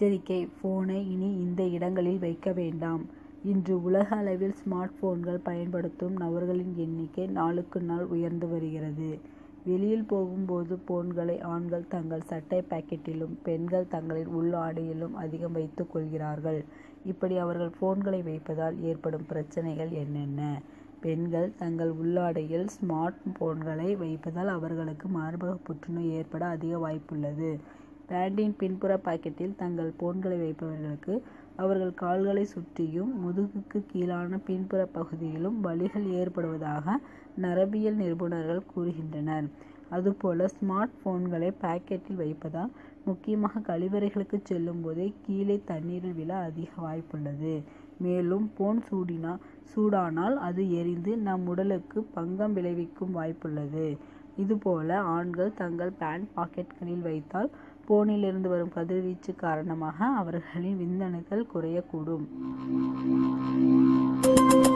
எச்சரிக்கை: போனை இனி இந்த இடங்களில் வைக்க வேண்டாம். இன்று உலக அளவில் ஸ்மார்ட் போன்கள் பயன்படுத்தும் நபர்களின் எண்ணிக்கை நாளுக்கு நாள் உயர்ந்து வருகிறது. வெளியில் போகும்போது போன்களை ஆண்கள் தங்கள் சட்டை பாக்கெட்டிலும், பெண்கள் தங்களின் உள்ளாடையிலும் அதிகம் வைத்துக் கொள்கிறார்கள். இப்படி அவர்கள் போன்களை வைப்பதால் ஏற்படும் பிரச்சனைகள் என்னென்ன? பெண்கள் தங்கள் உள்ளாடையில் ஸ்மார்ட் போன்களை வைப்பதால் அவர்களுக்கு மார்பக புற்றுநோய் ஏற்பட அதிக வாய்ப்புள்ளது. பேண்டின் பின்புற பாக்கெட்டில் தங்கள் போன்களை வைப்பவர்களுக்கு அவர்கள் கால்களை சுற்றியும், முதுகுக்கு கீழான பின்புற பகுதியிலும் வலிகள் ஏற்படுவதாக நரம்பியல் நிபுணர்கள் கூறுகின்றனர். அதுபோல ஸ்மார்ட் போன்களை பாக்கெட்டில் வைப்பதால், முக்கியமாக கழிவறைகளுக்கு செல்லும் போதே கீழே தண்ணீரில் விழ அதிக வாய்ப்புள்ளது. மேலும் போன் சூடானால் அது எரிந்து நம் உடலுக்கு பங்கம் விளைவிக்கும் வாய்ப்புள்ளது. இதுபோல ஆண்கள் தங்கள் பேண்ட் பாக்கெட்களில் வைத்தால் போனிலிருந்து வரும் கதிர்வீச்சு காரணமாக அவர்களின் விந்தணுக்கள் குறையக்கூடும்.